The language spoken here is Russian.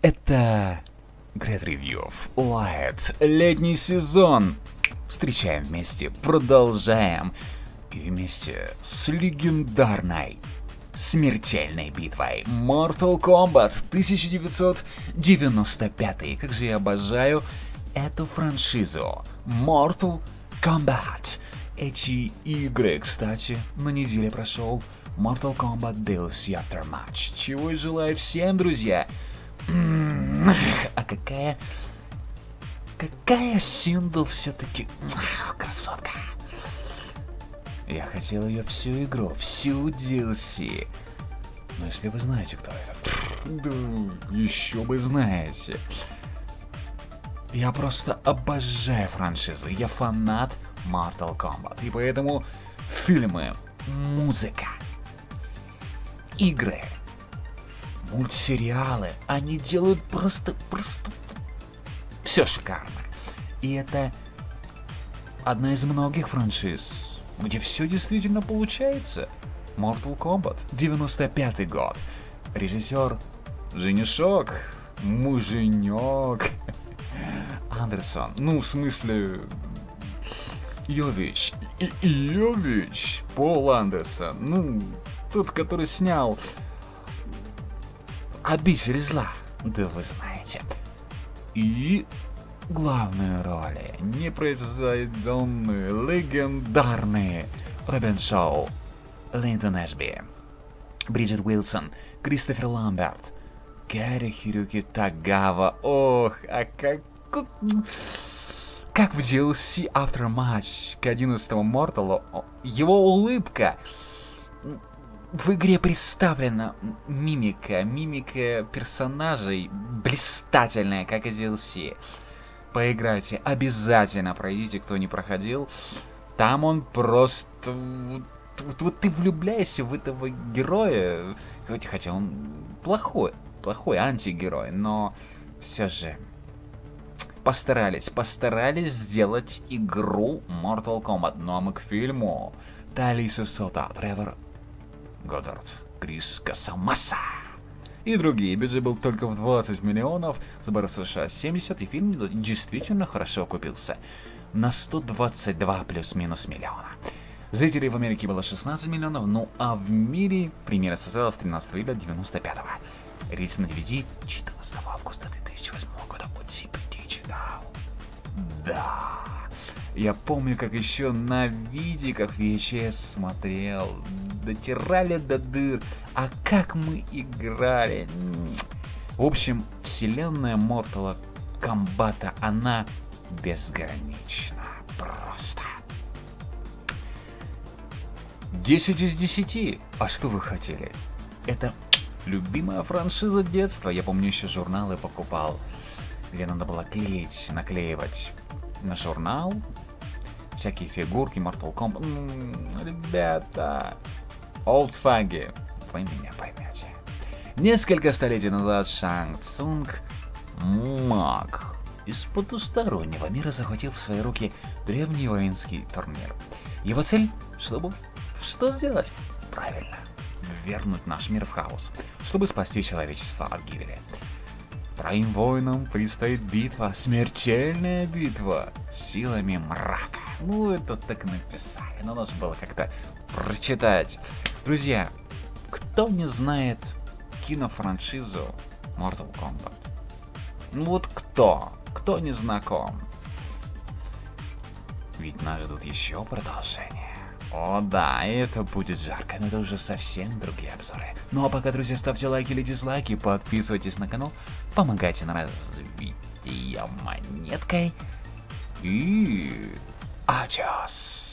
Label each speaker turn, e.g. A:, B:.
A: Это Great Review of Light, летний сезон. Встречаем вместе, продолжаем. И вместе с легендарной смертельной битвой Mortal Kombat 1995. Как же я обожаю эту франшизу Mortal Kombat. Эти игры, кстати, на неделе прошел Mortal Kombat DLC Aftermatch. Чего и желаю всем, друзья. А какая Синдл все-таки красотка. Я хотел ее всю игру, всю DLC. Но если вы знаете, кто это, да, еще бы знаете. Я просто обожаю франшизу, я фанат Mortal Kombat. И поэтому фильмы, музыка, игры, мультсериалы, они делают просто все шикарно. И это одна из многих франшиз, где все действительно получается. Mortal Kombat, 95-й год. Режиссер женишок, муженек Андерсон. Ну, в смысле, Йович, Пол Андерсон. Ну, тот, который снял «Обитель зла», да вы знаете. И главные роли непревзойденные, легендарные Робин Шоу, Линдон Эшби, Бриджит Уилсон, Кристофер Ламберт, Кэри Хируки Тагава. Ох, а как в DLC Aftermatch к 11-му Морталу, его улыбка. В игре представлена мимика персонажей блистательная, как и DLC. Поиграйте, обязательно пройдите, кто не проходил. Там он просто... Вот ты влюбляешься в этого героя, хотя он плохой антигерой, но все же постарались сделать игру Mortal Kombat. Ну а мы к фильму. Талиса Сота, Тревор Годдард, Крис Касамаса и другие. Бюджет был только в 20 миллионов, сбор в США 70, и фильм действительно хорошо окупился. На 122 плюс-минус миллиона. Зрителей в Америке было 16 миллионов, ну а в мире премьера состоялась 13 июля 95-го. Релиз на DVD 14 августа 2008 года от CPT читал. Да. Я помню, как еще на видиках VHS смотрел. Дотирали до дыр. А как мы играли. В общем, вселенная Mortal Kombat, она безгранична. Просто. 10 из 10. А что вы хотели? Это любимая франшиза детства. Я помню, еще журналы покупал, где надо было наклеивать на журнал всякие фигурки Mortal Kombat. Ребята, олдфаги, вы меня поймете. Несколько столетий назад Шанг Цунг, маг из потустороннего мира, захватил в свои руки древний воинский турнир. Его цель, что сделать? Правильно, вернуть наш мир в хаос, чтобы спасти человечество от гибели. Троим воинам предстоит битва, смертельная битва с силами мрака. Ну, это так написали, но нужно было как-то прочитать. Друзья, кто не знает кинофраншизу Mortal Kombat? Ну вот кто не знаком? Ведь нас ждут еще продолжение. О да, это будет жарко, но это уже совсем другие обзоры. Ну а пока, друзья, ставьте лайки или дизлайки, подписывайтесь на канал, помогайте на развитие монеткой и... Adios!